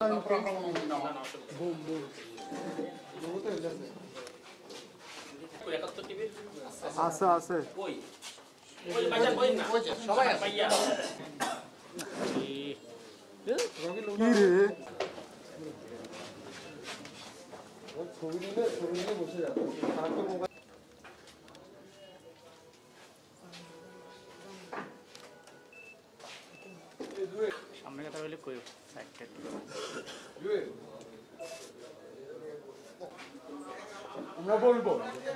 আছে আছে কি রে ছবি নিলে বসে যাবে সামনে কথা বলে কই আমরা বলবো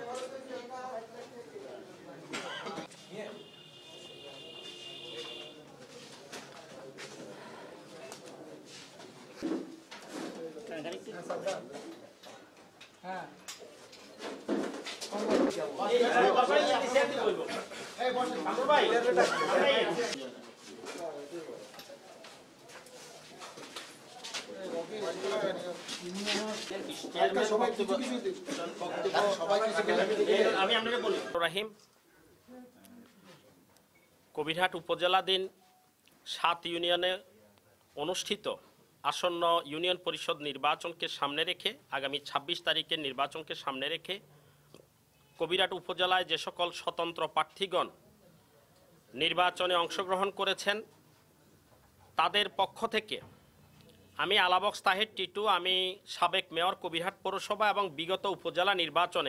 হ্যাঁ কবিরহাট উপজেলাধীন ৭ ইউনিয়নে অনুষ্ঠিত আসন্ন ইউনিয়ন পরিষদ নির্বাচনকে সামনে রেখে আগামী ২৬ তারিখের নির্বাচনকে সামনে রেখে কবিরহাট উপজেলায় যে সকল স্বতন্ত্র প্রার্থীগণ নির্বাচনে অংশগ্রহণ করেছেন তাদের পক্ষ থেকে আমি আলাবক্স তাহের টিটু, আমি সাবেক মেয়র কবিরহাট পৌরসভা এবং বিগত উপজেলা নির্বাচনে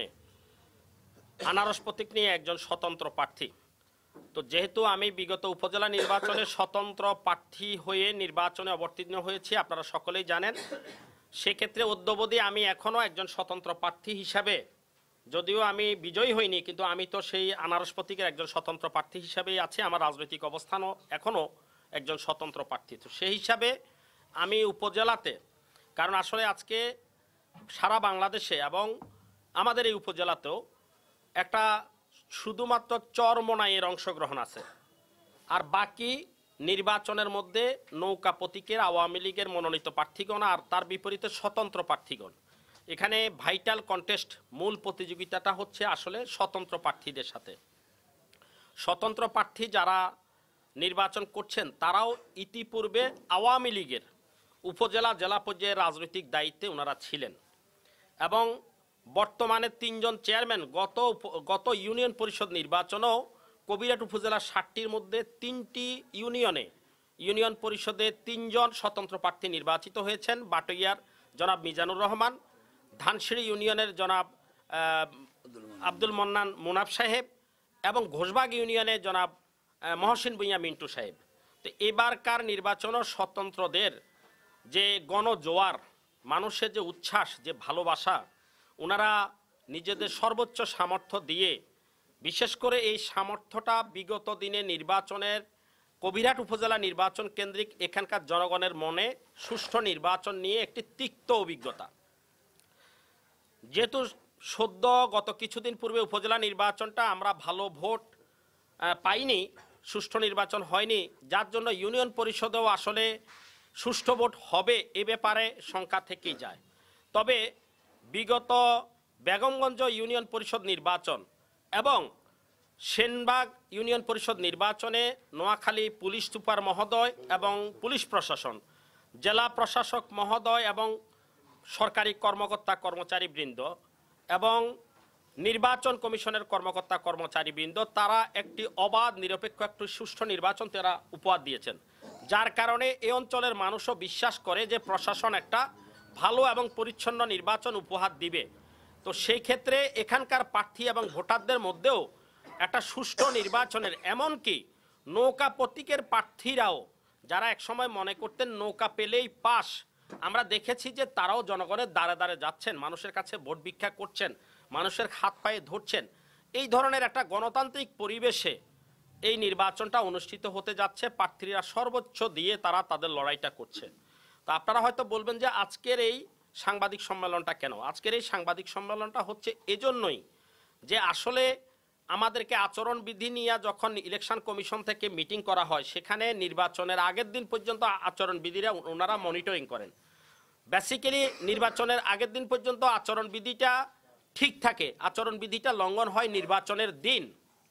আনারস প্রতীক নিয়ে একজন স্বতন্ত্র প্রার্থী। তো যেহেতু আমি বিগত উপজেলা নির্বাচনে স্বতন্ত্র প্রার্থী হয়ে নির্বাচনে অবতীর্ণ হয়েছি, আপনারা সকলেই জানেন, সেক্ষেত্রে অদ্যাবধি আমি এখনও একজন স্বতন্ত্র প্রার্থী হিসাবে, যদিও আমি বিজয়ী হইনি, কিন্তু আমি তো সেই আনারস প্রতীকের একজন স্বতন্ত্র প্রার্থী হিসাবেই আছি। আমার রাজনৈতিক অবস্থানও এখনও একজন স্বতন্ত্র প্রার্থী। তো সেই হিসাবে আমি উপজেলাতে, কারণ আসলে আজকে সারা বাংলাদেশে এবং আমাদের এই উপজেলাতেও একটা শুধুমাত্র চরমোনাইয়ের অংশগ্রহণ আছে, আর বাকি নির্বাচনের মধ্যে নৌকা প্রতীকের আওয়ামী লীগের মনোনীত প্রার্থীগণ আর তার বিপরীতে স্বতন্ত্র প্রার্থীগণ। এখানে ভাইটাল কন্টেস্ট, মূল প্রতিযোগিতাটা হচ্ছে আসলে স্বতন্ত্র প্রার্থীদের সাথে। স্বতন্ত্র প্রার্থী যারা নির্বাচন করছেন তারাও ইতিপূর্বে আওয়ামী লীগের উপজেলা জেলা পর্যায়ে রাজনৈতিক দায়িত্বে ওনারা ছিলেন এবং বর্তমানে ৩ জন চেয়ারম্যান গত ইউনিয়ন পরিষদ নির্বাচনেও কবিরহাট উপজেলার ৬০টির মধ্যে ৩টি ইউনিয়ন পরিষদে ৩ জন স্বতন্ত্র প্রার্থী নির্বাচিত হয়েছেন। বাটইয়ার জনাব মিজানুর রহমান, ধানসিঁড়ি ইউনিয়নের জনাব আব্দুল মন্নান মুনাফ সাহেব এবং ঘোষবাগ ইউনিয়নে জনাব মহসিন ভূঁইয়া মিন্টু সাহেব। তো এবারকার নির্বাচনও স্বতন্ত্রদের যে গণজোয়ার, মানুষের যে উচ্ছ্বাস, যে ভালোবাসা, ওনারা নিজেদের সর্বোচ্চ সামর্থ্য দিয়ে, বিশেষ করে এই সামর্থ্যটা বিগত দিনে নির্বাচনের কবিরহাট উপজেলা নির্বাচন কেন্দ্রিক এখানকার জনগণের মনে সুষ্ঠু নির্বাচন নিয়ে একটি তিক্ত অভিজ্ঞতা। যেহেতু সদ্য গত কিছুদিন পূর্বে উপজেলা নির্বাচনটা আমরা ভালো ভোট পাইনি, সুষ্ঠু নির্বাচন হয়নি, যার জন্য ইউনিয়ন পরিষদেও আসলে সুষ্ঠু ভোট হবে এ ব্যাপারে শঙ্কা থেকেই যায়। তবে বিগত বেগমগঞ্জ ইউনিয়ন পরিষদ নির্বাচন এবং সেনবাগ ইউনিয়ন পরিষদ নির্বাচনে নোয়াখালী পুলিশ সুপার মহোদয় এবং পুলিশ প্রশাসন, জেলা প্রশাসক মহোদয় এবং সরকারি কর্মকর্তা কর্মচারীবৃন্দ এবং নির্বাচন কমিশনের কর্মকর্তা কর্মচারীবৃন্দ তারা একটি অবাধ নিরপেক্ষ একটি সুষ্ঠু নির্বাচন তারা উপহার দিয়েছেন, যার কারণে এই অঞ্চলের মানুষও বিশ্বাস করে যে প্রশাসন একটা ভালো এবং পরিচ্ছন্ন নির্বাচন উপহার দিবে। তো সেই ক্ষেত্রে এখানকার প্রার্থী এবং ভোটারদের মধ্যেও একটা সুষ্ঠু নির্বাচনের, এমনকি নৌকা প্রতীকের প্রার্থীরাও যারা একসময় মনে করতেন নৌকা পেলেই পাস, আমরা দেখেছি যে তারাও জনগণের দ্বারে দ্বারে যাচ্ছেন, মানুষের কাছে ভোট ভিক্ষা করছেন, মানুষের হাত পায়ে ধরছেন। এই ধরনের একটা গণতান্ত্রিক পরিবেশে এই নির্বাচনটা অনুষ্ঠিত হতে যাচ্ছে। প্রার্থীরা সর্বোচ্চ দিয়ে তারা তাদের লড়াইটা করছে। তা আপনারা হয়তো বলবেন যে আজকের এই সাংবাদিক সম্মেলনটা কেন? আজকের এই সাংবাদিক সম্মেলনটা হচ্ছে এজন্যই যে আসলে আমাদেরকে আচরণবিধি নিয়ে যখন ইলেকশন কমিশন থেকে মিটিং করা হয়, সেখানে নির্বাচনের আগের দিন পর্যন্ত আচরণবিধিরা ওনারা মনিটরিং করেন। বেসিক্যালি নির্বাচনের আগের দিন পর্যন্ত আচরণবিধিটা ঠিক থাকে, আচরণবিধিটা লঙ্ঘন হয় নির্বাচনের দিন।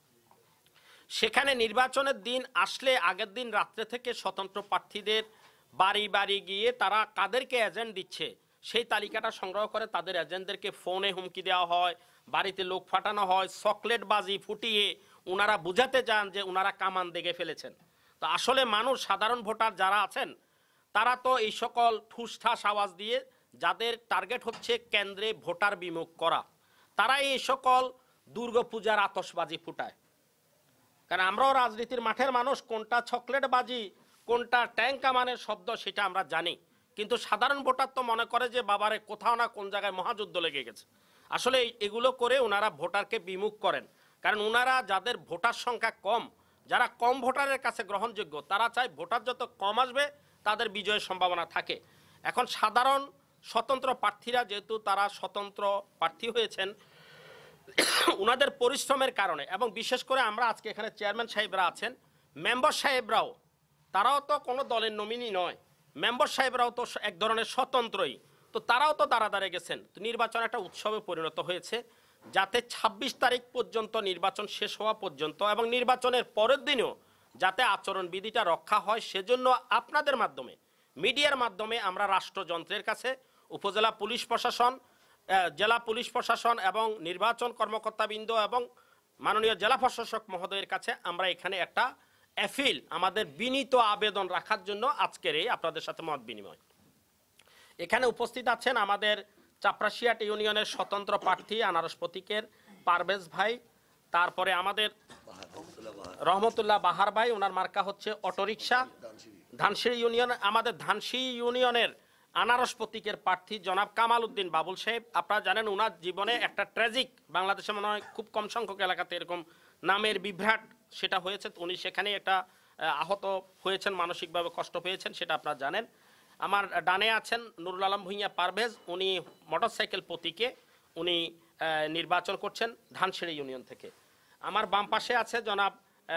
সেখানে নির্বাচনের দিন আসলে আগের দিন রাত্রে থেকে স্বতন্ত্র প্রার্থীদের বাড়ি বাড়ি গিয়ে তারা কাদেরকে এজেন্ট দিচ্ছে সেই তালিকাটা সংগ্রহ করে তাদের এজেন্টদেরকে ফোনে হুমকি দেওয়া হয়, বাড়িতে লোক ফাটানো হয়, চকলেট বাজি ফুটিয়ে ওনারা বুঝাতে চান যে ওনারা কামান দেখে ফেলেছেন। তো আসলে মানুষ, সাধারণ ভোটার যারা আছেন, তারা তো এই সকল ঠুসঠাস আওয়াজ দিয়ে যাদের টার্গেট হচ্ছে কেন্দ্রে ভোটার বিমুখ করা, তারা এই সকল দুর্গাপূজার আতশবাজি ফুটায়। কারণ আমরাও রাজনীতির মাঠের মানুষ, কোনটা চকলেট বাজি কোনটা ট্যাঙ্ক কামানের শব্দ সেটা আমরা জানি, কিন্তু সাধারণ ভোটার তো মনে করে যে বাবারে কোথাও না কোন জায়গায় মহাযুদ্ধ লেগে গেছে। আসলে এগুলো করে ওনারা ভোটারকে বিমুখ করেন, কারণ ওনারা যাদের ভোটার সংখ্যা কম, যারা কম ভোটারের কাছে গ্রহণযোগ্য, তারা চায় ভোটার যত কম আসবে তাদের বিজয়ের সম্ভাবনা থাকে। এখন সাধারণ স্বতন্ত্র প্রার্থীরা যেহেতু তারা স্বতন্ত্র প্রার্থী হয়েছেন, ওনাদের পরিশ্রমের কারণে, এবং বিশেষ করে আমরা আজকে এখানে চেয়ারম্যান সাহেবরা আছেন, মেম্বার সাহেবরাও, তারাও তো কোনো দলের নমিনি নয়, মেম্বার সাহেবরাও তো এক ধরনের স্বতন্ত্রই, তো তারাও তো দাঁড়াদাঁড়িয়ে গেছেন। তো নির্বাচন একটা উৎসবে পরিণত হয়েছে, যাতে ২৬ তারিখ পর্যন্ত নির্বাচন শেষ হওয়া পর্যন্ত এবং নির্বাচনের পরের দিনেও যাতে আচরণবিধিটা রক্ষা হয়, সেজন্য আপনাদের মাধ্যমে, মিডিয়ার মাধ্যমে আমরা রাষ্ট্রযন্ত্রের কাছে, উপজেলা পুলিশ প্রশাসন, জেলা পুলিশ প্রশাসন এবং নির্বাচন কর্মকর্তাবৃন্দ এবং মাননীয় জেলা প্রশাসক মহোদয়ের কাছে আমরা এখানে একটা অ্যাপিল, আমাদের বিনীত আবেদন রাখার জন্য আজকের এই আপনাদের সাথে মত বিনিময়। এখানে উপস্থিত আছেন আমাদের চাপরাশিয়াট ইউনিয়নের স্বতন্ত্র প্রার্থী আনারস প্রতীকের পারভেজ ভাই, তারপরে আমাদের রহমতুল্লাহ বাহার ভাই, ওনার মার্কা হচ্ছে অটোরিকশা। ধানসিঁড়ি ইউনিয়ন, আমাদের ধানসিঁড়ি ইউনিয়নের আনারস প্রতীকের প্রার্থী জনাব কামাল উদ্দিন বাবুল সাহেব। আপনারা জানেন ওনার জীবনে একটা ট্র্যাজিক, বাংলাদেশে মনে হয় খুব কম সংখ্যক এলাকাতে এরকম নামের বিভ্রাট সেটা হয়েছে, উনি সেখানে একটা আহত হয়েছেন, মানসিকভাবে কষ্ট পেয়েছেন, সেটা আপনারা জানেন। আমার ডানে আছেন নুরুল আলম ভূঁইয়া পারভেজ, উনি মোটরসাইকেল প্রতীকে উনি নির্বাচন করছেন ধানসিঁড়ি ইউনিয়ন থেকে। আমার বাম পাশে আছে জনাব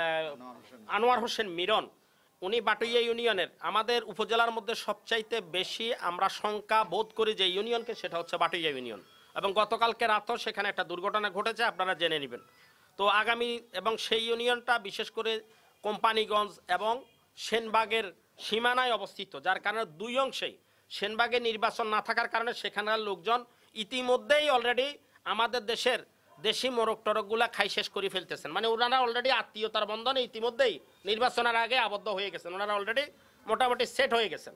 আনোয়ার হোসেন মিরন, উনি বাটুইয়া ইউনিয়নের। আমাদের উপজেলার মধ্যে সবচাইতে বেশি আমরা শঙ্কা বোধ করি যে ইউনিয়নকে, সেটা হচ্ছে বাটুইয়া ইউনিয়ন, এবং গতকালকে রাতও সেখানে একটা দুর্ঘটনা ঘটেছে, আপনারা জেনে নেবেন। তো আগামী, এবং সেই ইউনিয়নটা বিশেষ করে কোম্পানিগঞ্জ এবং সেনবাগের সীমানায় অবস্থিত, যার কারণে দুই অংশেই সেনবাগে নির্বাচন না থাকার কারণে সেখানকার লোকজন ইতিমধ্যেই অলরেডি আমাদের দেশের দেশি মোরগ টরকগুলা খাই শেষ করে ফেলতেছেন, মানে ওনারা অলরেডি আত্মীয়তার বন্ধনে ইতিমধ্যেই নির্বাচনের আগে আবদ্ধ হয়ে গেছেন, ওনারা অলরেডি মোটামুটি সেট হয়ে গেছেন।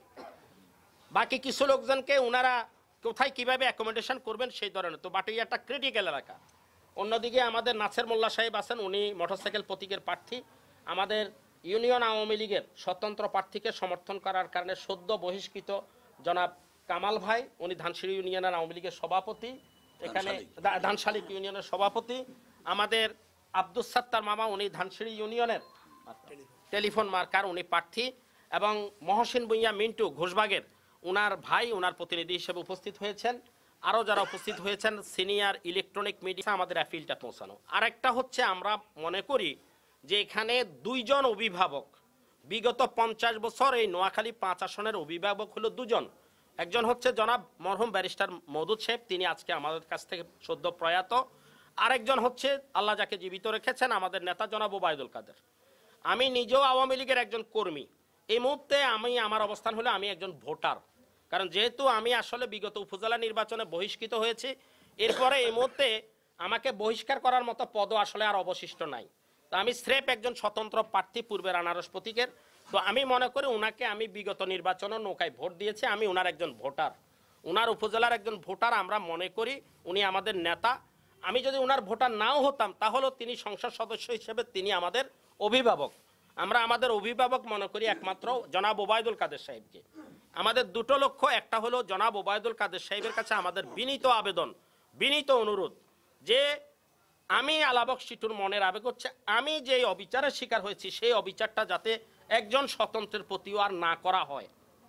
বাকি কিছু লোকজনকে ওনারা কোথায় কিভাবে অ্যাকোমোডেশন করবেন সেই ধরনের। তো বাটুইয়া একটা ক্রিটিক্যাল এলাকা। অন্যদিকে আমাদের নাসের মোল্লা সাহেব আছেন, উনি মোটরসাইকেল প্রতীকের প্রার্থী। আমাদের ইউনিয়ন আওয়ামী লীগের স্বতন্ত্র প্রার্থীকে সমর্থন করার কারণে সদ্য বহিষ্কৃত জনাব কামাল ভাই, উনি ধানসিঁড়ি ইউনিয়নের আওয়ামী লীগের সভাপতি, এখানে ধানশালিক ইউনিয়নের সভাপতি। আমাদের আব্দুস সাত্তার মামা, উনি ধানসিঁড়ি ইউনিয়নের টেলিফোন মার্কার, উনি প্রার্থী। এবং মহসিন ভূঁইয়া মিন্টু ঘোষবাগের, ওনার ভাই, ওনার প্রতিনিধি হিসেবে উপস্থিত হয়েছেন। আরও যারা উপস্থিত হয়েছেন সিনিয়র ইলেকট্রনিক মিডিয়া, আমাদের অ্যাপিলটা পৌঁছানো। আরেকটা হচ্ছে, আমরা মনে করি যে এখানে দুইজন অভিভাবক, বিগত 50 বছর এই নোয়াখালী 5 আসনের অভিভাবক হলো দুজন। একজন হচ্ছে জনাব মরহুম ব্যারিস্টার মওদুদ সাহেব, তিনি আজকে আমাদের কাছ থেকে সদ্য প্রয়াত। আরেকজন হচ্ছে আল্লাহ যাকে জীবিত রেখেছেন আমাদের নেতা জনাব ওবায়দুল কাদের। আমি নিজেও আওয়ামী লীগের একজন কর্মী। এই মুহূর্তে আমার অবস্থান হলো আমি একজন ভোটার, কারণ যেহেতু আমি আসলে বিগত উপজেলা নির্বাচনে বহিষ্কৃত হয়েছি, এরপরে এই মুহূর্তে আমাকে বহিষ্কার করার মতো পদও আসলে আর অবশিষ্ট নাই। তো আমি স্রেফ একজন স্বতন্ত্র প্রার্থী পূর্বের আনারস প্রতীকের। তো আমি মনে করি ওনাকে আমি বিগত নির্বাচনে নৌকায় ভোট দিয়েছি, আমি ওনার একজন ভোটার, ওনার উপজেলার একজন ভোটার। আমরা মনে করি উনি আমাদের নেতা। আমি যদি ওনার ভোটার নাও হতাম, তাহলেও তিনি সংসদ সদস্য হিসেবে তিনি আমাদের অভিভাবক। আমরা আমাদের অভিভাবক মনে করি একমাত্র জনাব ওবায়দুল কাদের সাহেবকে। আমাদের দুটো লক্ষ্য, একটা হলো জনাব ওবায়দুল কাদের সাহেবের কাছে আমাদের বিনীত আবেদন, বিনীত অনুরোধ, যে আমি আলাবক শিটুর মনের আবেগ হচ্ছে আমি যে অবিচারের শিকার হয়েছি, সেই অবিচারটা যাতে একজন স্বতন্ত্রের প্রতিও আর না করা হয়।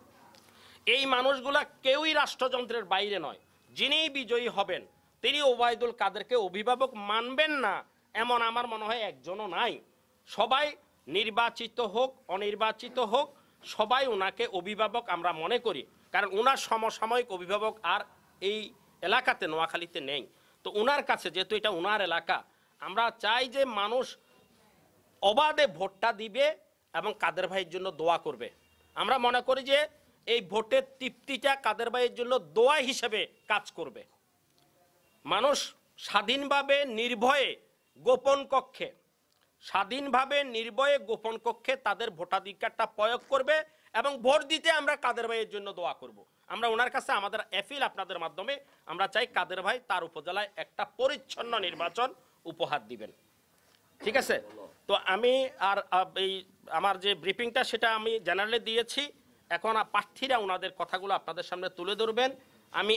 এই মানুষগুলা কেউই রাষ্ট্রযন্ত্রের বাইরে নয়। যিনি বিজয়ী হবেন তিনি ওবায়দুল কাদেরকে অভিভাবক মানবেন না এমন আমার মনে হয় একজনও নাই। সবাই নির্বাচিত হোক অনির্বাচিত হোক, সবাই ওনাকে অভিভাবক আমরা মনে করি, কারণ ওনার সমসাময়িক অভিভাবক আর এই এলাকাতে নোয়াখালীতে নেই। তো ওনার কাছে, যেহেতু এটা ওনার এলাকা, আমরা চাই যে মানুষ অবাধে ভোটটা দিবে এবং কাদের ভাইয়ের জন্য দোয়া করবে। আমরা মনে করি যে এই ভোটের তৃপ্তিটা কাদের ভাইয়ের জন্য দোয়া হিসেবে কাজ করবে। মানুষ স্বাধীনভাবে নির্ভয়ে গোপন কক্ষে গোপন কক্ষে তাদের ভোটাধিকারটা প্রয়োগ করবে এবং ভোট দিতে আমরা কাদের ভাইয়ের জন্য দোয়া করব। আমরা ওনার কাছে আমাদের অ্যাপিল আপনাদের মাধ্যমে আমরা চাই কাদের ভাই তার উপজেলায় একটা পরিচ্ছন্ন নির্বাচন উপহার দিবেন। ঠিক আছে, তো আমি আর এই আমার যে ব্রিফিংটা সেটা আমি জেনারেলি দিয়েছি। এখন প্রার্থীরা ওনাদের কথাগুলো আপনাদের সামনে তুলে ধরবেন। আমি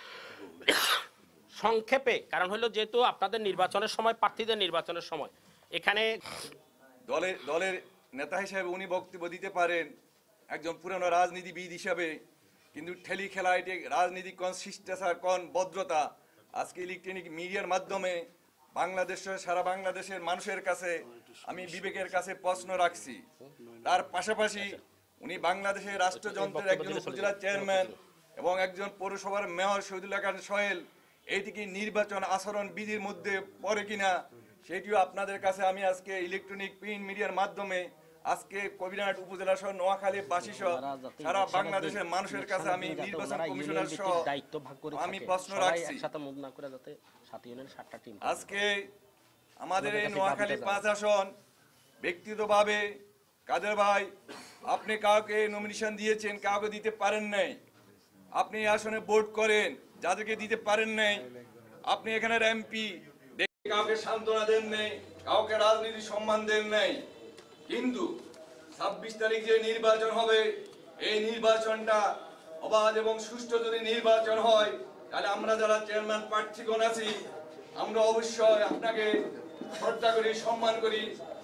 সংক্ষেপে, কারণ হলো যেহেতু আপনাদের নির্বাচনের সময়, প্রার্থীদের নির্বাচনের সময়, এখানে দলের নেতা হিসেবে উনি বক্তব্য দিতে পারেন একজন পুরানো রাজনীতিবিদ হিসাবে, কিন্তু ঠেলি খেলা এটি রাজনীতি কোন শিষ্টাচার কোন ভদ্রতা আজকে ইলেকট্রনিক মিডিয়ার মাধ্যমে সারা বাংলাদেশের মানুষের কাছে আমি বিবেকের কাছে প্রশ্ন রাখছি। তার পাশাপাশি উনি বাংলাদেশের রাষ্ট্রযন্ত্রের একজন উপজেলা চেয়ারম্যান এবং একজন পৌরসভার মেয়র শহীদুল খান সোহেল, এইটি কি নির্বাচন আচরণ বিধির মধ্যে পড়ে কিনা সেটিও আপনাদের কাছে আমি আজকে ইলেকট্রনিক প্রিন্ট মিডিয়ার মাধ্যমে আজকে কবিরহাট উপজেলা সহ নোয়াখালী বাসী সহ সারা বাংলাদেশের মানুষের কাছে আমি নির্বাচন কমিশনার সহ আমি প্রশ্ন রাখছি। আজকে আমাদের এই নোয়াখালী 5 আসন ব্যক্তিগতভাবে কাদের ভাই আপনি কাউকে নমিনেশন দিয়েছেন, কাউকে দিতে পারেন নাই। আপনি এই আসনে ভোট করেন, যাদেরকে দিতে পারেন নাই আপনি এখানের এমপি কাউকে সান্ত্বনা দেন নাই, কাউকে রাজনীতির সম্মান দেন নাই। কিন্তু 26 তারিখ যে নির্বাচন হবে, এই নির্বাচনটা অবাধ এবং সুষ্ঠু যদি নির্বাচন হয়, তাহলে আমরা যারা চেয়ারম্যান প্রার্থীগণ আছি আমরা অবশ্যই আপনাকে শ্রদ্ধা করি, সম্মান করি,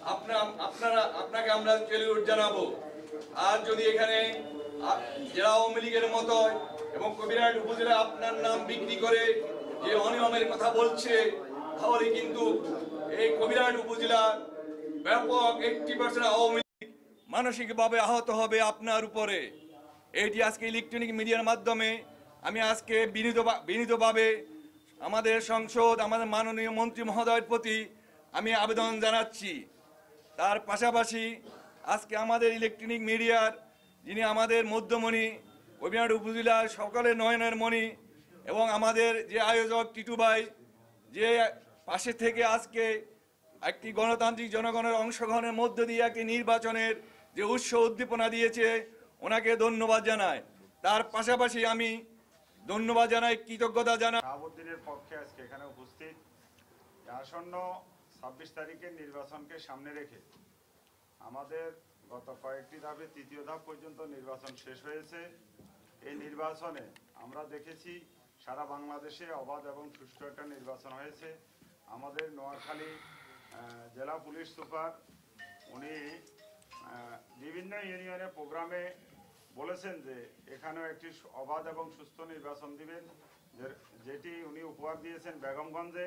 আপনাকে আমরা সেলিউট জানাবো। আর যদি এখানে জেলা আওয়ামী লীগের মতো এবং কবিরহাট উপজেলা আপনার নাম বিক্রি করে যে অনিয়মের কথা বলছে, তাহলে কিন্তু এই কবিরহাট উপজেলা ব্যাপক 80% আওয়ামী লীগ মানসিকভাবে আহত হবে আপনার উপরে। এটি আজকে ইলেকট্রনিক মিডিয়ার মাধ্যমে আমি আজকে বিনীতভাবে আমাদের সংসদ, আমাদের মাননীয় মন্ত্রী মহোদয়ের প্রতি আমি আবেদন জানাচ্ছি। তার পাশাপাশি আজকে আমাদের ইলেকট্রনিক মিডিয়ার যিনি আমাদের মধ্যমণি, কবিরহাট উপজেলার সকলের নয়নের মণি এবং আমাদের যে আয়োজক টিটু ভাই, যে পাশে থেকে আজকে একটি গণতান্ত্রিক জনগণের অংশগ্রহণের মধ্য দিয়ে একটি নির্বাচনের যে উদ্দীপনা দিয়েছে, ওনাকে ধন্যবাদ জানাই। তার পাশাপাশি আমি ধন্যবাদ জানাই, কৃতজ্ঞতা জানাই শাহাবুদ্দিনের পক্ষে আজকে এখানে উপস্থিত। আসন্ন 26 তারিখের নির্বাচনকে সামনে রেখে আমাদের গত কয়েকটি ধাপে 3য় ধাপ পর্যন্ত নির্বাচন শেষ হয়েছে। এই নির্বাচনে আমরা দেখেছি সারা বাংলাদেশে অবাধ এবং সুষ্ঠু একটা নির্বাচন হয়েছে। আমাদের নোয়াখালী জেলা পুলিশ সুপার উনি বিভিন্ন ইউনিয়নে প্রোগ্রামে বলেছেন যে এখানেও একটি অবাধ এবং সুস্থ নির্বাচন দিবেন, যেটি উনি উপহার দিয়েছেন বেগমগঞ্জে।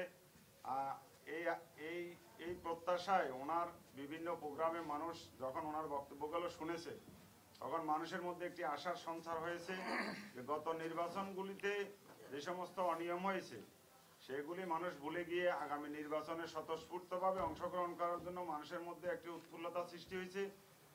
এই প্রত্যাশায় ওনার বিভিন্ন প্রোগ্রামে মানুষ যখন ওনার বক্তব্যগুলো শুনেছে, তখন মানুষের মধ্যে একটি আশার সঞ্চার হয়েছে যে গত নির্বাচনগুলিতে যে সমস্ত অনিয়ম হয়েছে সেগুলি মানুষ ভুলে গিয়ে আগামী নির্বাচনে স্বতঃস্ফূর্তভাবে অংশগ্রহণ করার জন্য মানুষের মধ্যে একটি উৎফুল্লতা সৃষ্টি হয়েছে।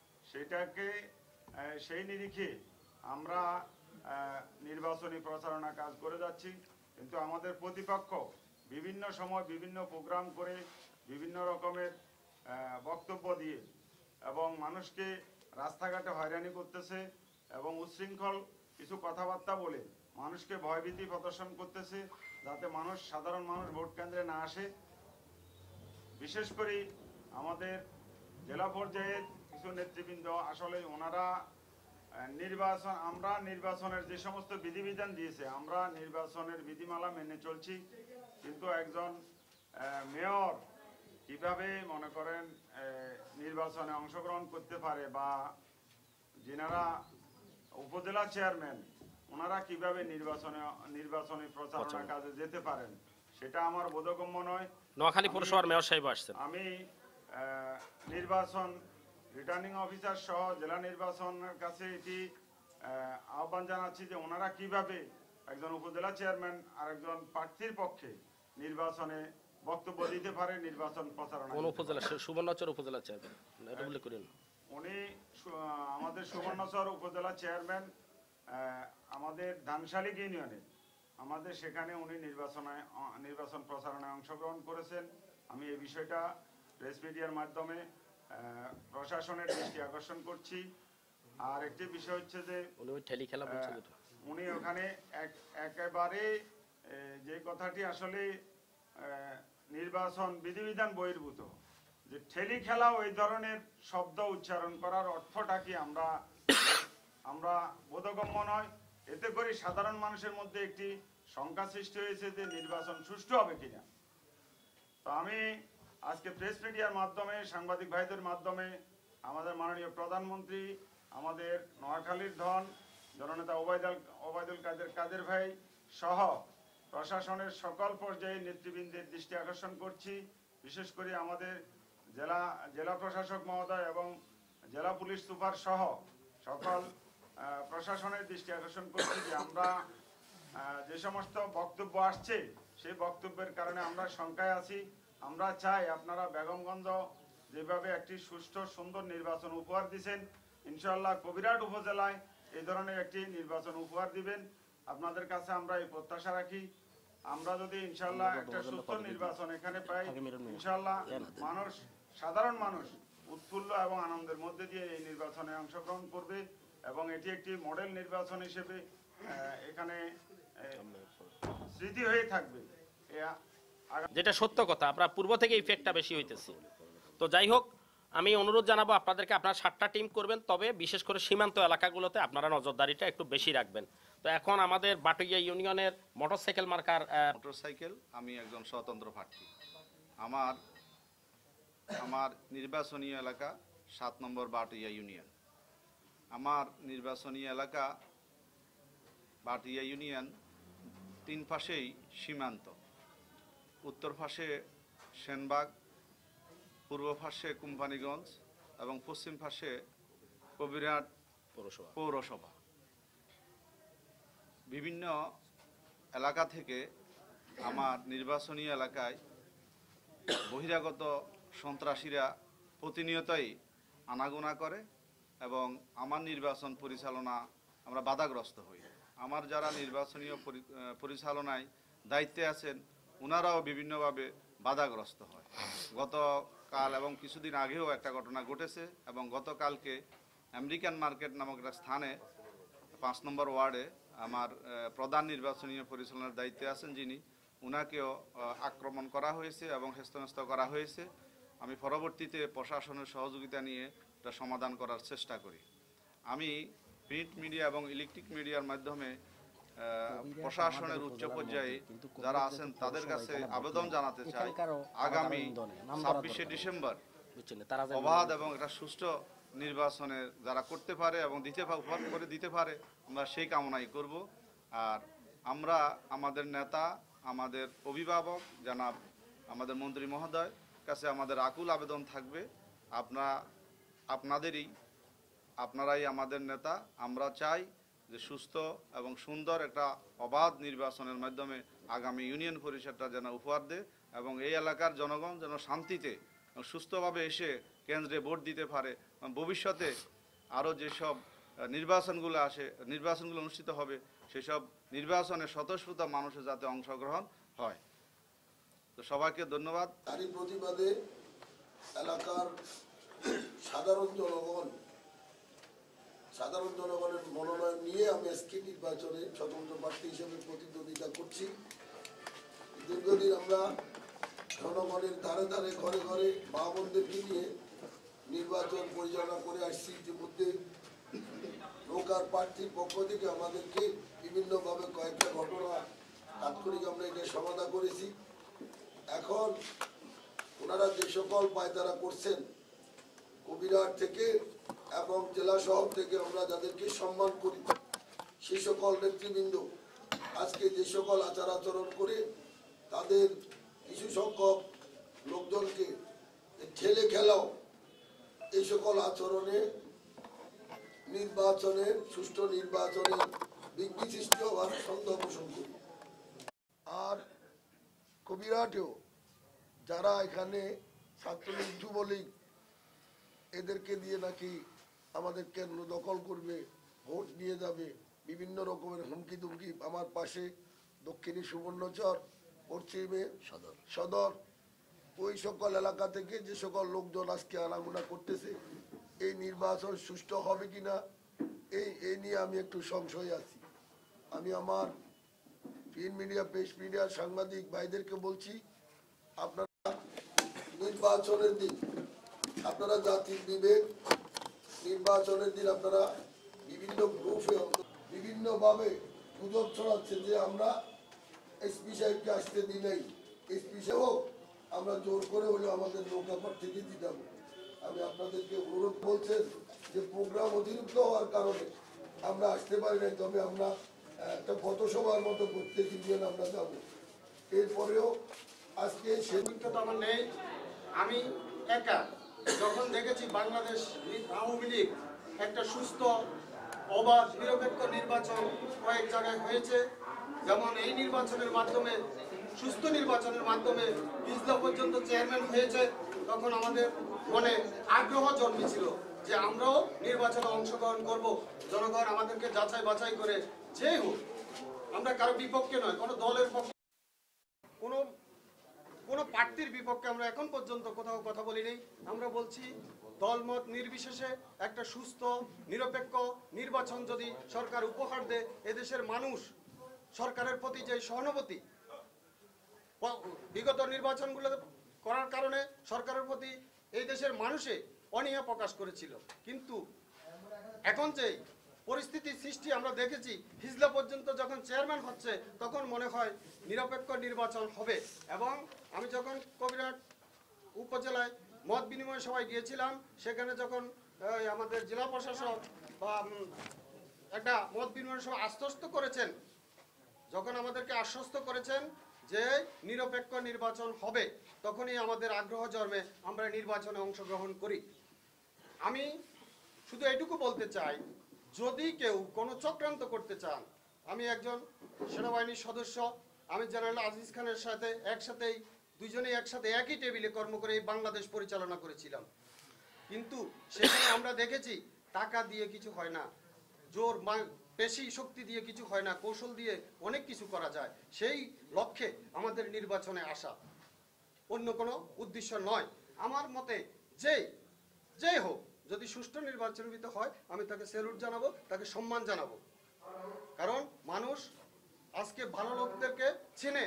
সেই নিরিখে আমরা নির্বাচনী প্রচারণা কাজ করে যাচ্ছি। কিন্তু আমাদের প্রতিপক্ষ বিভিন্ন সময় বিভিন্ন প্রোগ্রাম করে বিভিন্ন রকমের বক্তব্য দিয়ে এবং মানুষকে রাস্তাঘাটে হয়রানি করতেছে এবং উচ্ছৃঙ্খল কিছু কথাবার্তা বলে মানুষকে ভয়ভীতি প্রদর্শন করতেছে, যাতে সাধারণ মানুষ ভোট কেন্দ্রে না আসে। বিশেষ করে আমাদের জেলা পর্যায়ে কিছু নেতৃবৃন্দ আসলে ওনারা নির্বাচনের যে সমস্ত বিধিবিধান দিয়েছে আমরা নির্বাচনের বিধিমালা মেনে চলছি, কিন্তু একজন মেয়র কিভাবে মনে করেন নির্বাচনে অংশগ্রহণ করতে পারে বা যিনারা উপজেলা চেয়ারম্যান ওনারা কিভাবে নির্বাচনী প্রচারণা কাজে যেতে পারেন সেটা আমার বোধগম্য নয়। নোয়াখালী পৌরসভার মেয়র সাহেব আসছেন। আমি নির্বাচন রিটার্নিং অফিসার সহ জেলা নির্বাচনের কাছে এটি আহ্বান জানাচ্ছি যে ওনারা কিভাবে একজন উপজেলা চেয়ারম্যান আর একজন প্রার্থীর পক্ষে নির্বাচনে বক্তব্য দিতে পারে, নির্বাচন প্রচারণা। কোন উপজেলা? সুবর্ণচর উপজেলা চেয়ারম্যান এটা উল্লেখ করেন। উনি আমাদের সুবর্ণচর উপজেলা চেয়ারম্যান আমাদের ধানশালিক ইউনিয়নে আমাদের সেখানে উনি নির্বাচন প্রচারণায় অংশগ্রহণ করেছেন। আমি এই বিষয়টা প্রেস মিডিয়ার মাধ্যমে প্রশাসনের দৃষ্টি আকর্ষণ করছি। আর একটি বিষয় হচ্ছে যে উনি ওখানে একেবারে যে কথাটি আসলে নির্বাচন বিধিবিধান বহির্ভূত, যে ঠেলি খেলা ওই ধরনের শব্দ উচ্চারণ করার অর্থটা কি আমরা বোধগম্য নয়। এতে করে সাধারণ মানুষের মধ্যে একটি শঙ্কা সৃষ্টি হয়েছে যে নির্বাচন সুষ্ঠু হবে কিনা। তো আমি আজকে প্রেস মিডিয়ার মাধ্যমে, সাংবাদিক ভাইদের মাধ্যমে আমাদের মাননীয় প্রধানমন্ত্রী, আমাদের নোয়াখালীর ধন জননেতা ওবায়দুল কাদের ভাই সহ প্রশাসনের সকল পর্যায়ে নেতৃবৃন্দের দৃষ্টি আকর্ষণ করছি। বিশেষ করে আমাদের জেলা প্রশাসক মহোদয় এবং জেলা পুলিশ সুপার সহ সকল প্রশাসনের দৃষ্টি আকর্ষণ করছি যে আমরা যে সমস্ত বক্তব্য আসছে সেই বক্তব্যের কারণে আমরা শঙ্কায় আছি। আমরা চাই আপনারা বেগমগঞ্জ যেভাবে একটি সুষ্ঠু সুন্দর নির্বাচন উপহার দিয়েছেন, ইনশাআল্লাহ কবিরহাট উপজেলায় এই ধরনের একটি নির্বাচন উপহার দিবেন। আপনাদের কাছে আমরা এই প্রত্যাশা রাখি। আমরা যদি ইনশাআল্লাহ একটা সুস্থ নির্বাচন এখানে পাই, ইনশাআল্লাহ সাধারণ মানুষ উৎফুল্ল এবং আনন্দের মধ্যে দিয়ে এই নির্বাচনে অংশগ্রহণ করবে এবং এটি একটি মডেল নির্বাচন হিসেবে এখানে স্মৃতি হয়ে থাকবে। যেটা সত্য কথা, আপনার পূর্ব থেকে ইফেক্টটা বেশি হইতেছে। তো যাই হোক, আমি অনুরোধ জানাবো আপনাদেরকে, আপনারা 7টা টিম করবেন, তবে বিশেষ করে সীমান্ত এলাকাগুলোতে আপনারা নজরদারিটা একটু বেশি রাখবেন। তো এখন আমাদের বাটুইয়া ইউনিয়নের মোটরসাইকেল মার্কার মোটরসাইকেল, আমি একজন স্বতন্ত্র প্রার্থী। আমার নির্বাচনী এলাকা 7 নম্বর বাটুইয়া ইউনিয়ন। আমার নির্বাচনী এলাকা বাটুইয়া ইউনিয়ন 3 পাশেই সীমান্ত। উত্তর পাশে সেনবাগ, পূর্ব পাশে কোম্পানিগঞ্জ এবং পশ্চিম পাশে কবিরহাট পৌরসভা। বিভিন্ন এলাকা থেকে আমার নির্বাচনী এলাকায় বহিরাগত সন্ত্রাসীরা প্রতিনিয়তই আনাগোনা করে এবং আমার নির্বাচন পরিচালনা আমরা বাধাগ্রস্ত হই। আমার যারা নির্বাচনী পরিচালনায় দায়িত্বে আছেন ওনারাও বিভিন্নভাবে বাধাগ্রস্ত হয়। গতকাল এবং কিছুদিন আগেও একটা ঘটনা ঘটেছে এবং গতকালকে আমেরিকান মার্কেট নামক একটা স্থানে 5 নম্বর ওয়ার্ডে আমার প্রধান নির্বাচনী পরিচালনার দায়িত্বে আছেন যিনি, ওনাকেও আক্রমণ করা হয়েছে এবং হেস্তনেস্ত করা হয়েছে। আমি পরবর্তীতে প্রশাসনের সহযোগিতা নিয়ে এটা সমাধান করার চেষ্টা করি। আমি প্রিন্ট মিডিয়া এবং ইলেকট্রিক মিডিয়ার মাধ্যমে প্রশাসনের উচ্চ পর্যায়ে যারা আছেন তাদের কাছে আবেদন জানাতে চাই, আগামী 26শে ডিসেম্বর অবাধ এবং একটা সুষ্ঠু নির্বাচনে যারা করতে পারে এবং উপহার করে দিতে পারে, আমরা সেই কামনাই করব। আর আমরা আমাদের নেতা, আমাদের অভিভাবক জানাব আমাদের মন্ত্রী মহোদয় কাছে আমাদের আকুল আবেদন থাকবে, আপনারাই আমাদের নেতা। আমরা চাই যে সুস্থ এবং সুন্দর একটা অবাধ নির্বাচনের মাধ্যমে আগামী ইউনিয়ন পরিষদটা যেন উপহার দেয় এবং এই এলাকার জনগণ যেন শান্তিতে সুস্থভাবে এসে কেন্দ্রে ভোট দিতে পারে। ভবিষ্যতে আরও যেসব নির্বাচনগুলো অনুষ্ঠিত হবে সেসব নির্বাচনে স্বতঃস্ফূর্ত মানুষের যাতে অংশগ্রহণ হয়। তো সবাইকে ধন্যবাদ। তারই প্রতিবাদে এলাকার সাধারণ জনগণের মনোনয়ন নিয়ে আমি আজকে নির্বাচনে স্বতন্ত্র প্রার্থী হিসেবে প্রতিদ্বন্দ্বিতা করছি। দীর্ঘদিন আমরা জনগণের ধারে ধারে ঘরে ঘরে মা বোনদেরকে নিয়ে নির্বাচন পরিচালনা করে আসছি। ইতিমধ্যে নৌকার প্রার্থীর পক্ষ থেকে আমাদেরকে বিভিন্নভাবে কয়েকটা ঘটনা তাৎক্ষণিক আমরা এটা সমাধান করেছি। এখন ওনারা যে সকল পায়তারা করছেন কবিরহাট থেকে এবং জেলা শহর থেকে আমরা যাদেরকে সম্মান করি সেই সকল নেতৃবৃন্দ আজকে যে সকল আচার আচরণ করে তাদের কিছু সংখ্যক লোকজনকে ঠেলে খেলাও এই সকল আচরণে সুষ্ঠু নির্বাচনের বিঘ্ন সৃষ্টি হওয়ার সন্দেহ পোষণ করি। আর কবিরহাটেও যারা এখানে ছাত্রলীগ যুবলীগ এদেরকে দিয়ে নাকি আমাদের কেন্দ্র দখল করবে, ভোট নিয়ে যাবে, বিভিন্ন রকমের হুমকি দুমকি আমার পাশে দক্ষিণী সুবর্ণচর, পশ্চিমে সদর, ওই সকল এলাকা থেকে যে সকল লোকজন আজকে আনাগোনা করতেছে, এই নির্বাচন সুষ্ঠু হবে কিনা এই নিয়ে আমি একটু সংশয়ে আছি। আমি আমার প্রিন্ট মিডিয়া, প্রেস মিডিয়া, সাংবাদিক ভাইদেরকে বলছি, আপনারা নির্বাচনের দিন আপনারা জাতির বিবেক, নির্বাচনের দিন আপনারা বিভিন্ন গ্রুপে বিভিন্নভাবে গুজব ছড়াচ্ছে যে আমরা এসপি সাহেবকে আসতে দিই নাই, এসপি সাহেব আমরা জোর করে হলেও আমাদের নৌকাপাট থেকে দিতাম। আমি আপনাদেরকে অনুরোধ বলছেন যে প্রোগ্রাম অতিরিক্ত হওয়ার কারণে আমরা আসতে পারি নাই, তবে আমরা একটা পথসভার মতো প্রত্যেক ইউনিয়ন আমরা যাব। এরপরেও আজকে অভিজ্ঞতা আমার নেই। আমি একা যখন দেখেছি বাংলাদেশ আওয়ামী লীগ একটা সুস্থ অবাধ নিরপেক্ষ নির্বাচন কয়েক জায়গায় হয়েছে, যেমন এই নির্বাচনের মাধ্যমে, সুস্থ নির্বাচনের মাধ্যমে ইজলা পর্যন্ত চেয়ারম্যান হয়েছে, তখন আমাদের মনে আগ্রহ জন্মেছিল যে আমরাও নির্বাচনে অংশগ্রহণ করব। জনগণ আমাদেরকে যাচাই বাছাই করে যে হোক, আমরা কারো বিপক্ষে নয়, কোনো দলের পক্ষে, কোনো প্রার্থীর বিপক্ষে আমরা এখন পর্যন্ত কোথাও কথা বলিনি। আমরা বলছি দলমত নির্বিশেষে একটা সুস্থ নিরপেক্ষ নির্বাচন যদি সরকার উপহার দেয়, এদেশের মানুষ সরকারের প্রতি যে সহানুভূতি বিগত নির্বাচনগুলো করার কারণে সরকারের প্রতি এই দেশের মানুষে অনীহা প্রকাশ করেছিল, কিন্তু এখন যে পরিস্থিতির সৃষ্টি আমরা দেখেছি, হিজলা পর্যন্ত যখন চেয়ারম্যান হচ্ছে তখন মনে হয় নিরপেক্ষ নির্বাচন হবে। এবং আমি যখন কবিরহাট উপজেলায় মত বিনিময় সভায় গিয়েছিলাম, সেখানে যখন আমাদের জেলা প্রশাসক বা একটা মত বিনিময় সভা আশ্বস্ত করেছেন, যখন আমাদেরকে আশ্বস্ত করেছেন যে নিরপেক্ষ নির্বাচন হবে, তখনই আমাদের আগ্রহ জন্মে আমরা নির্বাচনে অংশগ্রহণ করি। আমি শুধু এটুকু বলতে চাই, যদি কেউ কোনো চক্রান্ত করতে চান, আমি একজন সেনাবাহিনীর সদস্য, আমি জেনারেল আজিজ খানের সাথে দুজনেই একসাথে একই টেবিলে কর্ম করে এই বাংলাদেশ পরিচালনা করেছিলাম, কিন্তু সেখানে আমরা দেখেছি টাকা দিয়ে কিছু হয় না, জোর পেশি শক্তি দিয়ে কিছু হয় না, কৌশল দিয়ে অনেক কিছু করা যায়। সেই লক্ষ্যে আমাদের নির্বাচনে আসা, অন্য কোনো উদ্দেশ্য নয়। আমার মতে যে হোক, যদি সুষ্ঠু নির্বাচনিত হয় আমি তাকে স্যালুট জানাবো, তাকে সম্মান জানাবো, কারণ মানুষ আজকে ভালো লোকদেরকে চেনে,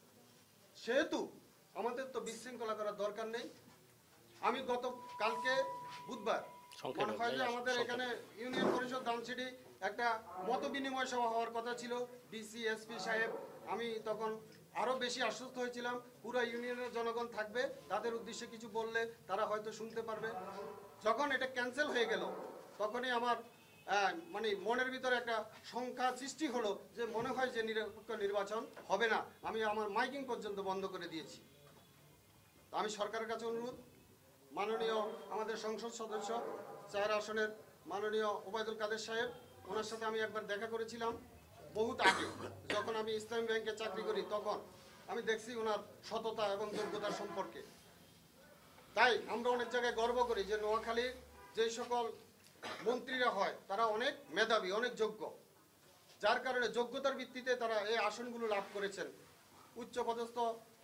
সেহেতু আমাদের তো বিশৃঙ্খলা করার দরকার নেই। আমি কালকে বুধবার মনে হয় যে আমাদের এখানে ইউনিয়ন পরিষদ ধানসিটি একটা মত বিনিময় সভা হওয়ার কথা ছিল, ডিসি এসপি সাহেব, আমি তখন আরো বেশি আশ্বস্ত হয়েছিলাম পুরো ইউনিয়নের জনগণ থাকবে, তাদের উদ্দেশ্যে কিছু বললে তারা হয়তো শুনতে পারবে। যখন এটা ক্যান্সেল হয়ে গেল, তখনই আমার মানে মনের ভিতরে একটা সংখ্যা সৃষ্টি হলো যে মনে হয় যে নিরপেক্ষ নির্বাচন হবে না। আমি আমার মাইকিং পর্যন্ত বন্ধ করে দিয়েছি। আমি সরকারের কাছে অনুরোধ, মাননীয় আমাদের সংসদ সদস্য 4 আসনের মাননীয় ওবায়দুল কাদের সাহেব, ওনার সাথে আমি একবার দেখা করেছিলাম বহুত আগে, যখন আমি ইসলামী ব্যাংকে চাকরি করি, তখন আমি দেখছি ওনার সততা এবং যোগ্যতার সম্পর্কে। তাই আমরা অনেক জায়গায় গর্ব করি যে নোয়াখালীর যে সকল মন্ত্রীরা হয় তারা অনেক মেধাবী, অনেক যোগ্য, যার কারণে যোগ্যতার ভিত্তিতে তারা এই আসনগুলো লাভ করেছেন, উচ্চপদস্থ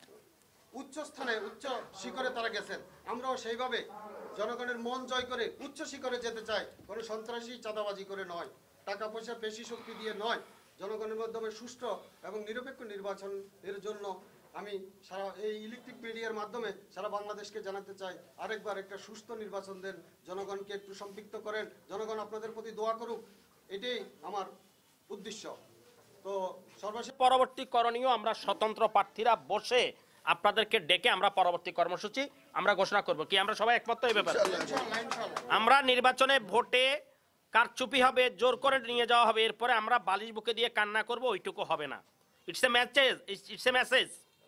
উচ্চ স্থানে উচ্চ শিখরে তারা গেছেন। আমরাও সেইভাবে জনগণের মন জয় করে উচ্চ শিখরে যেতে চাই, কোনো সন্ত্রাসী চাঁদাবাজি করে নয়, টাকা পয়সা পেশি শক্তি দিয়ে নয়, জনগণের মাধ্যমে সুষ্ঠু এবং নিরপেক্ষ নির্বাচনের জন্য আমি সারা এই ইলেকট্রিক মিডিয়ার মাধ্যমে সারা বাংলাদেশকে জানাতে চাই, আরেকবার একটা সুস্থ নির্বাচন দেন, জনগণকে একটু সম্পৃক্ত করেন, জনগণ আপনাদের প্রতি দোয়া করুক, এটাই আমার উদ্দেশ্য। তো সর্বশেষ পরবর্তী করণীয়, আমরা স্বতন্ত্র প্রার্থীরা বসে আপনাদেরকে ডেকে আমরা পরবর্তী কর্মসূচি আমরা ঘোষণা করব। কি আমরা সবাই একমত এই ব্যাপারে? আমরা নির্বাচনে ভোটে কারচুপি হবে, জোর করে নিয়ে যাওয়া হবে, এরপরে আমরা বালিশ বুকে দিয়ে কান্না করব, ওইটুকু হবে না। It's a message.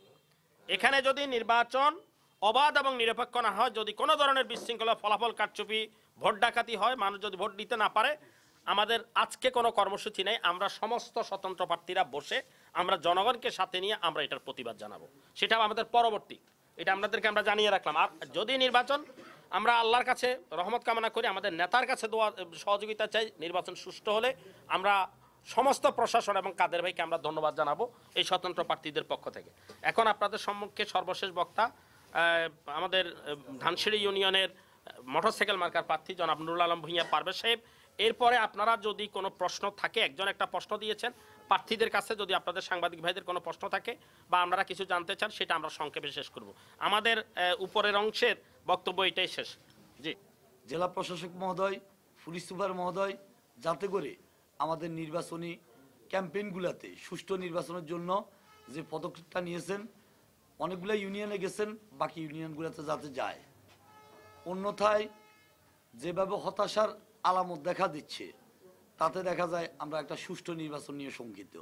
এখানে যদি নির্বাচন অবাধ এবং নিরপেক্ষ না হয়, যদি কোনো ধরনের বিশৃঙ্খলা, ফলাফল, কারচুপি, ভোট ডাকাতি হয়, মানুষ যদি ভোট দিতে না পারে, আমাদের আজকে কোনো কর্মসূচি নেই। আমরা সমস্ত স্বতন্ত্র প্রার্থীরা বসে আমরা জনগণকে সাথে নিয়ে আমরা এটার প্রতিবাদ জানাবো, সেটা আমাদের পরবর্তী, এটা আপনাদেরকে আমরা জানিয়ে রাখলাম। আর যদি নির্বাচন, আমরা আল্লাহর কাছে রহমত কামনা করি, আমাদের নেতার কাছে দোয়া সহযোগিতা চাই, নির্বাচন সুষ্ঠু হলে আমরা সমস্ত প্রশাসন এবং কাদের ভাইকে আমরা ধন্যবাদ জানাবো এই স্বতন্ত্র প্রার্থীদের পক্ষ থেকে। এখন আপনাদের সম্মুখে সর্বশেষ বক্তা আমাদের ধানসিঁড়ি ইউনিয়নের মোটরসাইকেল মার্কার প্রার্থী জনাব নুরুল আলম ভূঁইয়া পারভেজ সাহেব। এরপরে আপনারা যদি কোনো প্রশ্ন থাকে, একজন একটা প্রশ্ন দিয়েছেন, প্রার্থীদের কাছে যদি আপনাদের সাংবাদিক ভাইদের কোনো প্রশ্ন থাকে বা আপনারা কিছু জানতে চান সেটা আমরা সংক্ষেপে শেষ করব। আমাদের উপরের অংশের বক্তব্য এটাই শেষ। জি, জেলা প্রশাসক মহোদয়, পুলিশ সুপার মহোদয়, যাতে করে আমাদের নির্বাচনী ক্যাম্পেইনগুলোতে সুষ্ঠু নির্বাচনের জন্য যে পদক্ষেপটা নিয়েছেন, অনেকগুলো ইউনিয়নে গেছেন, বাকি ইউনিয়নগুলোতে যাতে যায়। অন্যথায় যেভাবে হতাশার আলামত দেখা দিচ্ছে তাতে দেখা যায় আমরা একটা সুষ্ঠু নির্বাচন নিয়ে শঙ্কিত।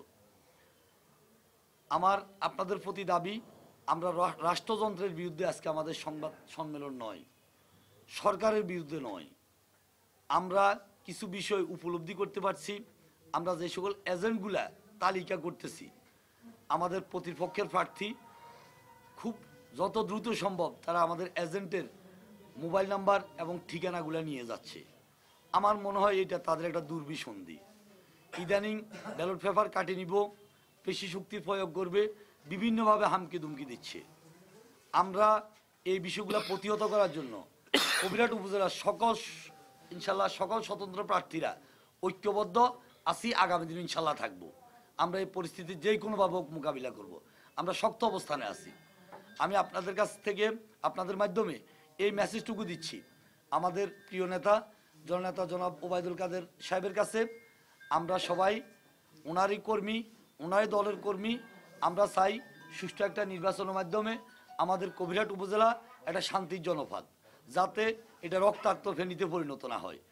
আমার আপনাদের প্রতি দাবি, আমরা রাষ্ট্রযন্ত্রের বিরুদ্ধে আজকে আমাদের সংবাদ সম্মেলন নয়, সরকারের বিরুদ্ধে নয়। আমরা কিছু বিষয় উপলব্ধি করতে পারছি। আমরা যে সকল এজেন্টগুলা তালিকা করতেছি, আমাদের প্রতিপক্ষের প্রার্থী খুব যত দ্রুত সম্ভব তারা আমাদের এজেন্টের মোবাইল নাম্বার এবং ঠিকানাগুলো নিয়ে যাচ্ছে। আমার মনে হয় এটা তাদের একটা দুর্বিসন্ধি। ইদানিং ব্যালট পেপার কাটে নিব, পেশি শক্তির প্রয়োগ করবে, বিভিন্নভাবে হামকি দুমকি দিচ্ছে। আমরা এই বিষয়গুলো প্রতিহত করার জন্য কবিরহাট উপজেলার ইনশাল্লাহ সকল স্বতন্ত্র প্রার্থীরা ঐক্যবদ্ধ আছি, আগামী দিন ইনশাল্লাহ থাকবো। আমরা এই পরিস্থিতির যে কোনোভাবে মোকাবিলা করব। আমরা শক্ত অবস্থানে আছি। আমি আপনাদের কাছ থেকে আপনাদের মাধ্যমে এই মেসেজটুকু দিচ্ছি আমাদের প্রিয় নেতা জননেতা জনাব ওবায়দুল কাদের সাহেবের কাছে। আমরা সবাই ওনারই কর্মী, ওনারই দলের কর্মী। আমরা চাই সুষ্ঠু একটা নির্বাচনের মাধ্যমে আমাদের কবিরহাট উপজেলা একটা শান্তির জনপদ, যাতে এটা রক্তাক্ত ফেনীতে পরিণত না হয়।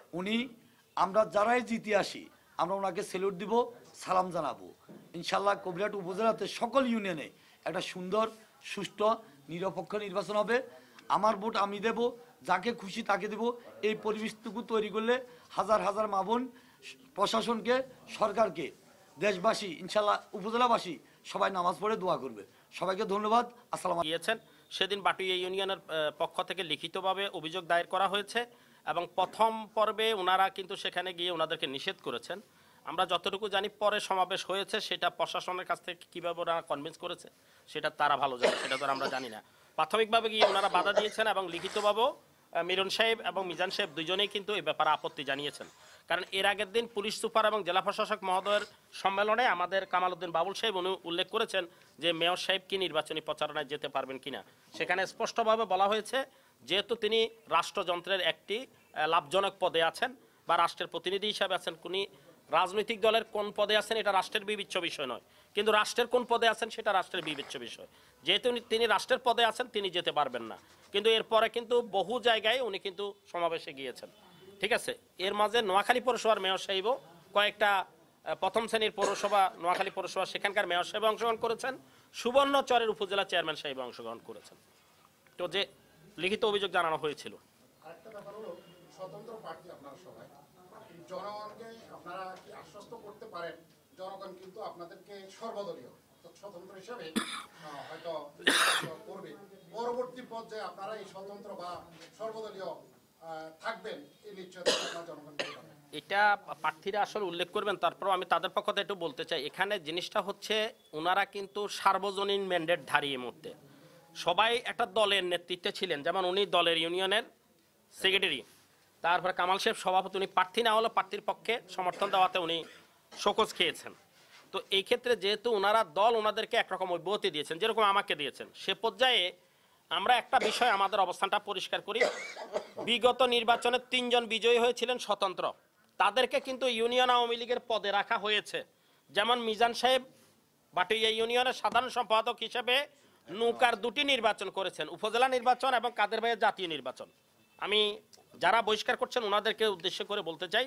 আমরা যারাই জিতে আসি আমরা ওনাকে সেলুট দিব, সালাম জানাবো। ইনশাল্লাহ কবিরহাট উপজেলাতে সকল ইউনিয়নে একটা সুন্দর সুষ্ঠু নিরপেক্ষ নির্বাচন হবে। আমার ভোট আমি দেব, যাকে খুশি তাকে দেব। এই পরিবেশটুকু তৈরি করলে হাজার হাজার মা বোন প্রশাসনকে, সরকারকে, দেশবাসী, ইনশাল্লাহ উপজেলাবাসী সবাই নামাজ পড়ে দোয়া করবে। সবাইকে ধন্যবাদ। আসসালামু গিয়েছেন সেদিন বাটুইয়া ইউনিয়নের পক্ষ থেকে লিখিতভাবে অভিযোগ দায়ের করা হয়েছে এবং প্রথম পর্বে ওনারা কিন্তু সেখানে গিয়ে ওনাদেরকে নিষেধ করেছেন। আমরা যতটুকু জানি পরে সমাবেশ হয়েছে, সেটা প্রশাসনের কাছ থেকে কীভাবে ওনারা কনভিন্স করেছে সেটা তারা ভালো জানে, সেটা তো আমরা জানি না। প্রাথমিকভাবে গিয়ে ওনারা বাধা দিয়েছেন এবং লিখিতভাবেও মিরন সাহেব এবং মিজান সাহেব দুজনেই কিন্তু এই ব্যাপারে আপত্তি জানিয়েছেন। কারণ এর আগের দিন পুলিশ সুপার এবং জেলা প্রশাসক মহোদয়ের সম্মেলনে আমাদের কামাল উদ্দিন বাবুল সাহেব উনি উল্লেখ করেছেন যে মেয়র সাহেব কি নির্বাচনী প্রচারণায় যেতে পারবেন কিনা। সেখানে স্পষ্টভাবে বলা হয়েছে যেহেতু তিনি রাষ্ট্রযন্ত্রের একটি লাভজনক পদে আছেন বা রাষ্ট্রের প্রতিনিধি হিসাবে আছেন, উনি রাজনৈতিক দলের কোন পদে আছেন এটা রাষ্ট্রের বিবেচ্য বিষয় নয়, কিন্তু রাষ্ট্রের কোন পদে আছেন সেটা রাষ্ট্রের বিবেচ্য বিষয়। যেহেতু তিনি রাষ্ট্রের পদে আছেন তিনি যেতে পারবেন না, কিন্তু এরপরে কিন্তু বহু জায়গায় উনি কিন্তু সমাবেশে গিয়েছেন। ঠিক আছে, এর মাঝে নোয়াখালী পৌরসভার মেয়র সাহেবও কয়েকটা প্রথম শ্রেণীর পৌরসভা, নোয়াখালী পৌরসভা, সেখানকার মেয়র সাহেব অংশগ্রহণ করেছেন, সুবর্ণচরের উপজেলা চেয়ারম্যান সাহেব অংশগ্রহণ করেছেন। তো যে লিখিত অভিযোগ জানানো হয়েছিল। আরেকটা ব্যাপার হলো, স্বতন্ত্র প্রার্থী আপনারা সবাই, জনগণকে আপনারা কি আশ্বস্ত করতে পারেন জনগণ কিন্তু আপনাদেরকে সর্বদলীয় স্বতন্ত্র হিসেবে হয়তো করবে, পরবর্তী পর্যায়ে আপনারা এই স্বতন্ত্র বা সর্বদলীয় থাকবেন এই নিশ্চয়তা আপনারা জনগণকে পাবেন? এটা প্রার্থীরা আসলে উল্লেখ করবেন, তারপরেও আমি তাদের পক্ষ থেকে একটু বলতে চাই। এখানে জিনিসটা হচ্ছে ওনারা কিন্তু সার্বজনীন ম্যান্ডেট ধারী এই মুহূর্তে, সবাই একটা দলের নেতৃত্বে ছিলেন। যেমন উনি দলের ইউনিয়নের সেক্রেটারি, তারপরে কামাল সাহেব সভাপতি, উনি প্রার্থী না হলে প্রার্থীর পক্ষে সমর্থন দেওয়াতে উনি শোকজ খেয়েছেন। তো এই ক্ষেত্রে যেহেতু ওনারা দল ওনাদেরকে একরকম অব্যাহতি দিয়েছেন যেরকম আমাকে দিয়েছেন, সে পর্যায়ে আমরা একটা বিষয় আমাদের অবস্থানটা পরিষ্কার করি। বিগত নির্বাচনে 3 জন বিজয়ী হয়েছিলেন স্বতন্ত্র, তাদেরকে কিন্তু ইউনিয়ন আওয়ামী লীগের পদে রাখা হয়েছে। যেমন মিজান সাহেব বাটুইয়া ইউনিয়নের সাধারণ সম্পাদক হিসেবে নৌকার 2টি নির্বাচন করেছেন, উপজেলা নির্বাচন এবং কাদের ভাইয়ের জাতীয় নির্বাচন। আমি যারা বহিষ্কার করছেন ওনাদেরকে উদ্দেশ্য করে বলতে চাই,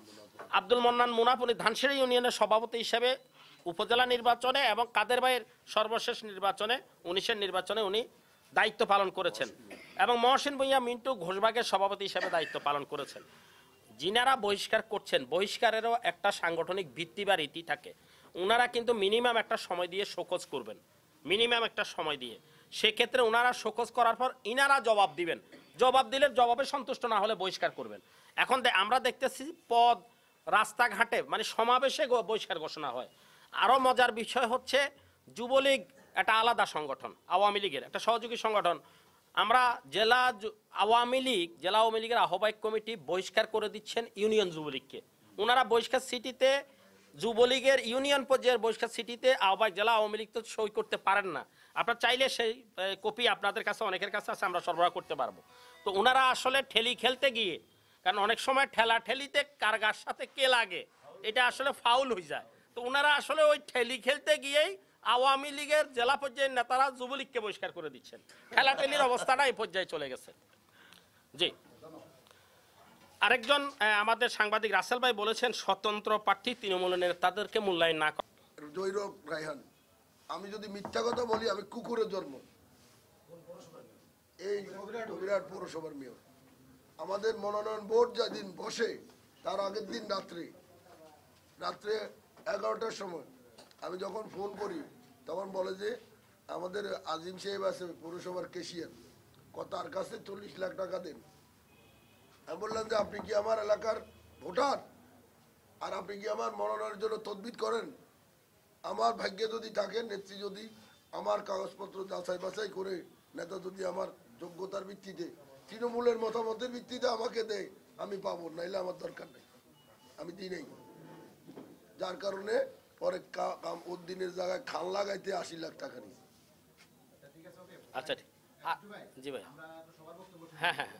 আব্দুল মন্নান মুনাফ উনি ধানসিঁড়ি ইউনিয়নের সভাপতি হিসেবে উপজেলা নির্বাচনে এবং কাদের ভাইয়ের সর্বশেষ নির্বাচনে 19-এর নির্বাচনে উনি দায়িত্ব পালন করেছেন এবং মহসিন ভূঁইয়া মিন্টু ঘোষবাগের সভাপতি হিসেবে দায়িত্ব পালন করেছেন। যিনারা বহিষ্কার করছেন, বহিষ্কারেরও একটা সাংগঠনিক ভিত্তি বা রীতি থাকে। ওনারা কিন্তু মিনিমাম একটা সময় দিয়ে শোকজ করবেন, মিনিমাম একটা সময় দিয়ে। সেক্ষেত্রে ওনারা শোকজ করার পর ইনারা জবাব দিবেন, জবাব দিলে জবাবে সন্তুষ্ট না হলে বহিষ্কার করবেন। এখন আমরা দেখতেছি পদ রাস্তাঘাটে মানে সমাবেশে বহিষ্কার ঘোষণা হয়। আরও মজার বিষয় হচ্ছে যুবলীগ একটা আলাদা সংগঠন, আওয়ামী লীগের একটা সহযোগী সংগঠন। আমরা জেলা আওয়ামী লীগের আহ্বায়ক কমিটি বহিষ্কার করে দিচ্ছেন ইউনিয়ন যুবলীগকে। ওনারা বহিষ্কার সিটিতে যুবলীগের ইউনিয়ন পর্যায়ের বহিষ্কার সিটিতে আহ্বায়ক জেলা আওয়ামী লীগ তো সই করতে পারেন না। আপনারা চাইলে সেই কপি আপনাদের কাছে অনেকের কাছে আছে, আমরা সরবরাহ করতে পারবো। তো ওনারা আসলে ঠেলি খেলতে গিয়ে, কারণ অনেক সময় ঠেলা ঠেলিতে কার গার সাথে কে লাগে এটা আসলে ফাউল হয়ে যায়। তো ওনারা আসলে ওই ঠেলি খেলতে গিয়েই আওয়ামী লীগের জেলা পর্যায়ের নেতারা যুবলীগকে বহিষ্কার করে দিচ্ছেন। ঠেলাঠেলির অবস্থাটা এই পর্যায়ে চলে গেছে। জি, আরেকজন আমাদের সাংবাদিক রাসেল ভাই বলেছেন স্বতন্ত্র প্রার্থী তৃণমূলের নেতাদেরকে মূল্যায়ন না করে। জৈরব রায়হান, আমি যদি মিথ্যা কথা বলি, আমি কুকুরের জন্ম, এই বিরাট পৌরসভার মেয়র। আমাদের মনোনয়ন বোর্ড যেদিন বসে তার আগের দিন রাত্রে 11টার সময় আমি যখন ফোন করি তখন বলে যে আমাদের আজিম সাহেব আছে পৌরসভার কেশিয়ার, তার কাছে 40 লাখ টাকা দেন। আমি বললাম যে আপনি কি আমার এলাকার ভোটার, আর আপনি কি আমার মনোনয়নের জন্য তদবির করেন? আমার ভাগ্যে যদি থাকে, নেত্রী যদি আমার কাগজপত্র যাচাই বাছাই করে, নেতা যদি আমার যোগ্যতার ভিত্তিতে তৃণমূলের মতামতের ভিত্তিতে আমাকে দেয়, আমি পাবো, নাইলে আমার দরকার নেই, আমি দিই নাই। যার কারণে পরে উদ্দিনের জায়গায় খান লাগাইতে 80 লাখ টাকা নিই। আচ্ছা, ঠিক, জি ভাই, হ্যাঁ হ্যাঁ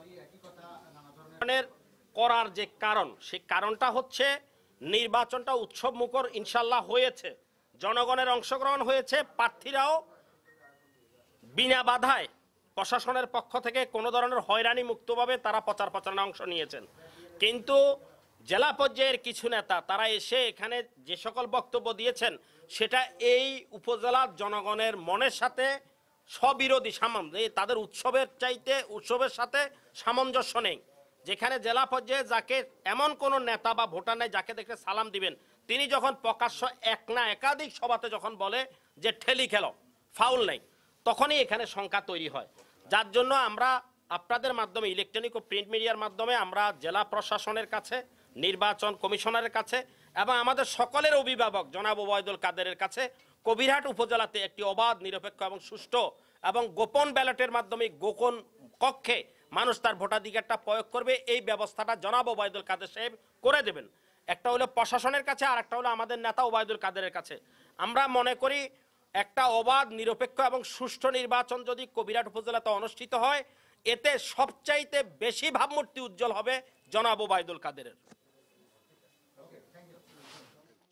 করার যে কারণ, সেই কারণটা হচ্ছে নির্বাচনটা উৎসব মুখর ইনশাল্লাহ হয়েছে, জনগণের অংশগ্রহণ হয়েছে, প্রার্থীরাও বিনা বাধায় প্রশাসনের পক্ষ থেকে কোনো ধরনের হয়রানি মুক্তভাবে তারা প্রচারণায় অংশ নিয়েছেন। কিন্তু জেলা পর্যায়ের কিছু নেতা তারা এসে এখানে যে সকল বক্তব্য দিয়েছেন সেটা এই উপজেলার জনগণের মনের সাথে স্ববিরোধী, তাদের উৎসবের সাথে সামঞ্জস্য নেই। যেখানে জেলা পর্যায়ে যাকে এমন কোনো নেতা বা ভোটার নেই যাকে দেখে সালাম দিবেন, তিনি যখন প্রকাশ্য এক না একাধিক সভাতে যখন বলে যে ঠেলি খেলো, ফাউল নেই, তখনই এখানে শঙ্কা তৈরি হয়। যার জন্য আমরা আপনাদের মাধ্যমে, ইলেকট্রনিক ও প্রিন্ট মিডিয়ার মাধ্যমে আমরা জেলা প্রশাসনের কাছে, নির্বাচন কমিশনারের কাছে এবং আমাদের সকলের অভিভাবক জনাব ওবায়দুল কাদেরের কাছে কবিরহাট উপজেলাতে একটি অবাধ, নিরপেক্ষ এবং সুষ্ঠু এবং গোপন ব্যালটের মাধ্যমে গোপন কক্ষে মানুষ তার ভোটাধিকারটা প্রয়োগ করবে, এই ব্যবস্থাটা জনাব ওবায়দুল কাদের সাহেব করে দেবেন। একটা হলো প্রশাসনের কাছে, আর একটা হলো আমাদের নেতা ওবায়দুল কাদেরের কাছে। আমরা মনে করি একটা অবাধ, নিরপেক্ষ এবং সুষ্ঠু নির্বাচন যদি কবিরহাট উপজেলাতে অনুষ্ঠিত হয়, এতে সবচাইতে বেশি ভাবমূর্তি উজ্জ্বল হবে জনাব ওবায়দুল কাদেরের।